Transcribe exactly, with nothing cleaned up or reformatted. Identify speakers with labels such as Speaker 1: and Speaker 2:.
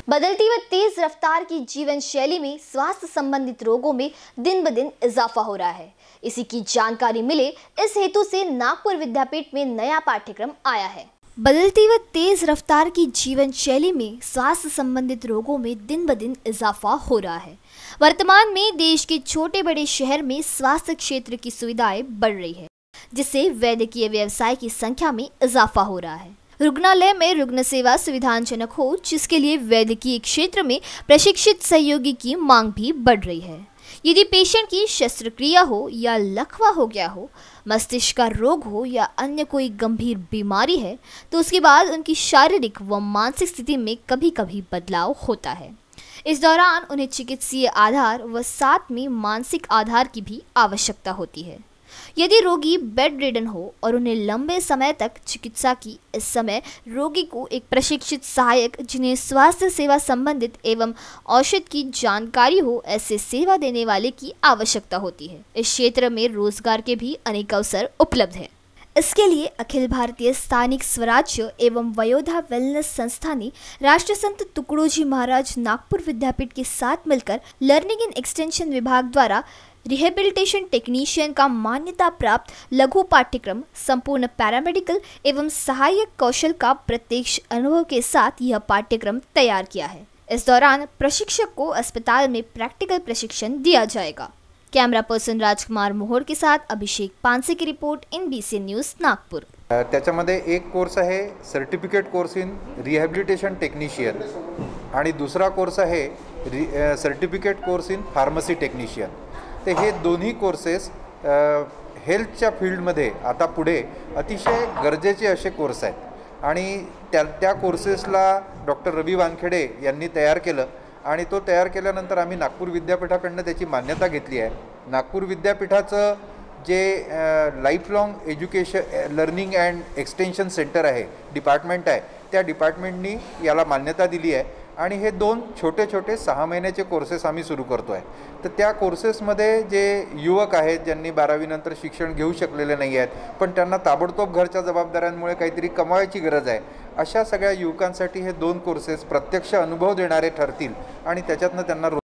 Speaker 1: बदलती व तेज रफ्तार की जीवन शैली में स्वास्थ्य संबंधित रोगों में दिन ब दिन इजाफा हो रहा है। इसी की जानकारी मिले इस हेतु से नागपुर विद्यापीठ में नया पाठ्यक्रम आया है। बदलती व तेज रफ्तार की जीवन शैली में स्वास्थ्य संबंधित रोगों में दिन ब दिन इजाफा हो रहा है। वर्तमान में देश के छोटे बड़े शहर में स्वास्थ्य क्षेत्र की सुविधाएं बढ़ रही है, जिससे वैद्यकीय व्यवसाय की संख्या में इजाफा हो रहा है। रुग्णालय में रुग्ण सेवा सुविधाजनक हो, जिसके लिए वैद्यकीय क्षेत्र में प्रशिक्षित सहयोगी की मांग भी बढ़ रही है। यदि पेशेंट की शस्त्रक्रिया हो या लकवा हो गया हो, मस्तिष्क का रोग हो या अन्य कोई गंभीर बीमारी है, तो उसके बाद उनकी शारीरिक व मानसिक स्थिति में कभी कभी बदलाव होता है। इस दौरान उन्हें चिकित्सीय आधार व साथ में मानसिक आधार की भी आवश्यकता होती है। यदि रोगी बेड रिडन हो और उन्हें लंबे समय तक चिकित्सा की, इस समय रोगी को एक प्रशिक्षित सहायक जिन्हें स्वास्थ्य सेवा संबंधित एवं औषध की जानकारी हो, ऐसे सेवा देने वाले की आवश्यकता होती है। इस क्षेत्र में रोजगार के भी अनेक अवसर उपलब्ध है। इसके लिए अखिल भारतीय स्थानिक स्वराज्य एवं वयोधा वेलनेस संस्था ने राष्ट्रसंत तुकडोजी महाराज नागपुर विद्यापीठ के साथ मिलकर लर्निंग एंड एक्सटेंशन विभाग द्वारा रिहेबिलिटेशन टेक्नीशियन का मान्यता प्राप्त लघु पाठ्यक्रम संपूर्ण पैरामेडिकल एवं सहायक कौशल का प्रत्यक्ष अनुभव के साथ यह पाठ्यक्रम तैयार किया है। इस दौरान प्रशिक्षक को अस्पताल में प्रैक्टिकल प्रशिक्षण दिया जाएगा। कैमरा पर्सन राजकुमार मोहोर के साथ अभिषेक पानसे की रिपोर्ट, इनबीसीएन न्यूज नागपुर।
Speaker 2: त्याच्यामध्ये एक कोर्स आहे certificate course in rehabilitation technician आणि दुसरा कोर्स आहे certificate course in pharmacy technician. ते हे दोन्ही कोर्सेस हेल्थच्या फील्डमध्ये आता पुढे अतिशय गरजेचे असे कोर्स आहेत आणि त्या त्या कोर्सेसला डॉक्टर रवी वानखेडे यांनी तयार केलं आणि तो तयार केल्यानंतर आम्ही नागपूर विद्यापीठाकडून त्याची मान्यता घेतली आहे। नागपूर विद्यापीठाचं जे life long education learning and extension centre आहे, डिपार्टमेंट आहे, त्या डिपार्टमेंटनी याला मान्यता दिली आहे आणि हे दोन छोटे छोटे सहा महिन्याचे कोर्सेस आम्ही सुरू करतो आहे। तर त्या कोर्सेसमध्ये जे युवक आहेत ज्यांनी बारावी नंतर शिक्षण घेऊ शकलेले नाही आहेत, पण त्यांना ताबडतोब घरच्या जबाबदाऱ्यांमुळे काहीतरी कमवायची गरज आहे, अशा सगळ्या युवकांसाठी हे दोन कोर्सेस प्रत्यक्ष अनुभव देणारे ठरतील आणि त्याच्यातनं त्यांना